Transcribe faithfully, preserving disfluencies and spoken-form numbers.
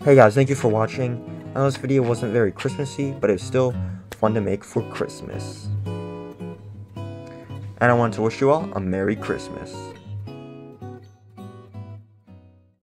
Hey guys, thank you for watching. I know this video wasn't very Christmassy, but it's still fun to make for Christmas. And I want to wish you all a Merry Christmas.